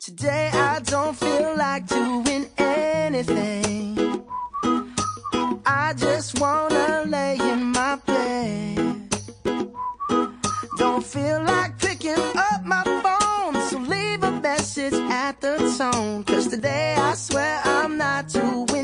Today I don't feel like doing anything. I just wanna lay in my bed. Don't feel like picking up my phone, so leave a message at the tone. 'Cause today I swear I'm not doing